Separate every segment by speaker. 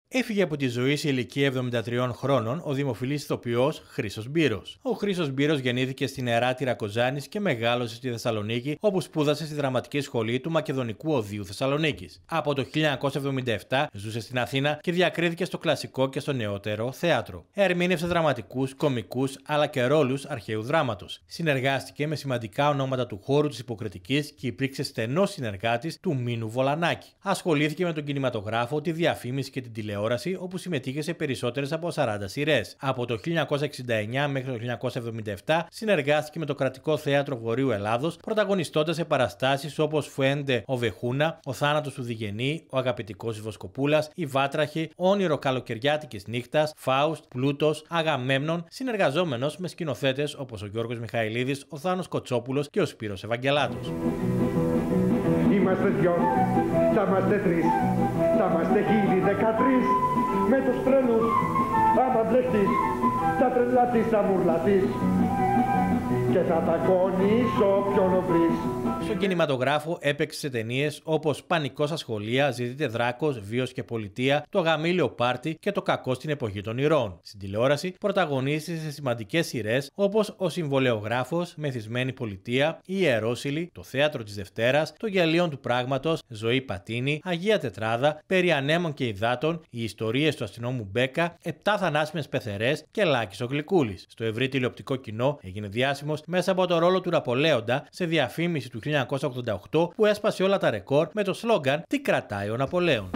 Speaker 1: Έφυγε από τη ζωή σε ηλικία 73 χρόνων ο δημοφιλής ηθοποιός Χρήστος Μπύρος. Ο Χρήστος Μπύρος γεννήθηκε στην Εράτηρα Κοζάνης και μεγάλωσε στη Θεσσαλονίκη, όπου σπούδασε στη Δραματική Σχολή του Μακεδονικού Οδείου Θεσσαλονίκης. Από το 1977 ζούσε στην Αθήνα και διακρίθηκε στο κλασικό και στο νεότερο θέατρο. Ερμήνευσε δραματικούς, κωμικούς αλλά και ρόλους αρχαίου δράματος. Συνεργάστηκε με σημαντικά ονόματα του χώρου της υποκριτικής και υπήρξε στενός συνεργάτης του Μίνου Βολανάκη. Ασχολήθηκε με τον κινηματογράφο, τη διαφήμιση και την τηλεόραση, όπου συμμετείχε σε περισσότερες από 40 σειρές. Από το 1969 μέχρι το 1977 συνεργάστηκε με το Κρατικό Θέατρο Βορείου Ελλάδος, πρωταγωνιστώντας σε παραστάσεις όπως Φουέντε Οβεχούνα, Ο Θάνατος του Διγενή, Ο Αγαπητικός της Βοσκοπούλας, Η Βάτραχη, Όνειρο Καλοκαιριάτικης Νύχτας, Φάουστ, Πλούτος, Αγαμέμνων, συνεργαζόμενος με σκηνοθέτες όπως ο Γιώργος Μιχαηλίδης, ο Θάνος Κοτσόπουλος και ο Σπύρος Ευαγγελάτος.
Speaker 2: Είμαστε δυο, θα είμαστε τρεις, θα είμαστε 1013 με τους τρελούς, άμα μπλεχτείς, θα τρελαθείς, θα μουρλαθείς και θα τακώνεις όποιον βρεις.
Speaker 1: Στον κινηματογράφο έπαιξε σε ταινίες όπως Πανικό στα σχολεία, Ζητείτε Δράκος, Βίος και Πολιτεία, Το Γαμήλιο Πάρτι και Το Κακό στην Εποχή των Ηρών. Στην τηλεόραση πρωταγωνίστησε σε σημαντικές σειρές όπως Ο Συμβολεογράφος, Μεθυσμένη Πολιτεία, Η Ιερόσυλη, Το Θέατρο της Δευτέρας, Το Γελίον του Πράγματος, Ζωή Πατίνη, Αγία Τετράδα, Περί Ανέμων και Υδάτων, Οι Ιστορίες του Αστυνόμου Μπέκα, 7 θανάσιμες πεθερές και Λάκης ο Γλυκούλης. Στο ευρύ τηλεοπτικό κοινό έγινε διάσημος μέσα από το ρόλο του Ναπολέοντα σε διαφήμιση του 1988 που έσπασε όλα τα ρεκόρ με το σλόγγαν «Τι κρατάει ο Ναπολέον».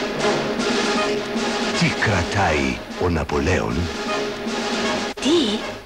Speaker 3: Τι κρατάει ο Ναπολέον?
Speaker 4: Τι?